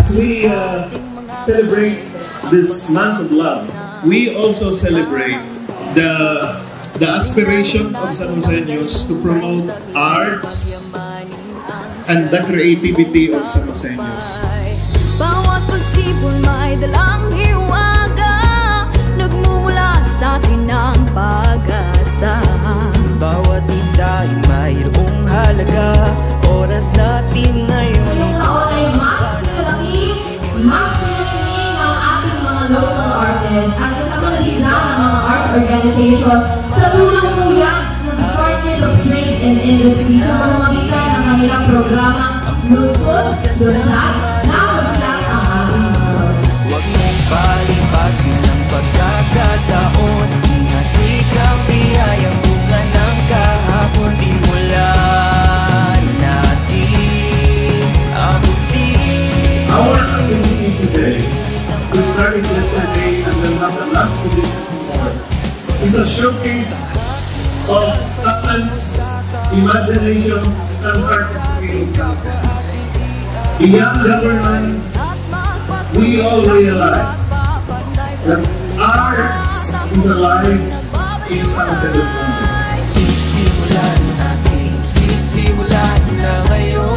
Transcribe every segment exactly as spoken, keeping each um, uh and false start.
As we uh, celebrate this month of love, we also celebrate the the aspiration of San Joseños to promote arts and the creativity of San Joseños. Bawat pagsibol may dalang hiwaga, nagmumula sa atin ang pag-asa. Bawat isa ay mayroong halaga, oras natin ngayon. Ngayong taon ay mas pinalaki, mas pinalaki ang ating mga local artists at kasama na din ng mga arts organizations sa tulong muyak ng Department of Trade and Industry sa pamamagitan ng kanilang programa Lungsod, Lunsad, na mabilang ang ating mga. Huwag mong palipasin ang pagkakataon, inasikang biyayang bunga ng kahapon. Simulan natin abutin. Our activity today, we started yesterday and then have the last edition tomorrow, is a showcase of talents, imagination, and artistry in San Joseños. Beyond governments, we all realize that arts is alive in San Joseños. Sisimulan natin, sisimulan na ngayon.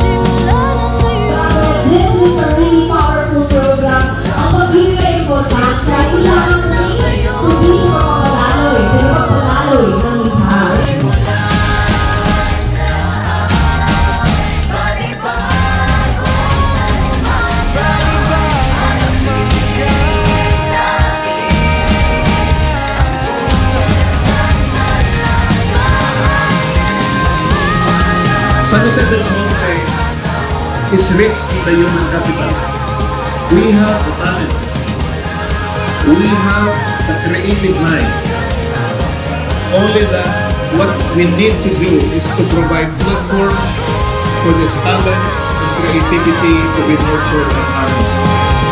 This is a really powerful program. Ang magbibigay po sa atin lang ng hindi mga palaloy, pero palaloy ng lihaw. San Jose del Monte is rich in the human capital. We have the talents. We have the creative minds. Only that what we need to do is to provide platform for these talents and creativity to be nurtured and harnessed.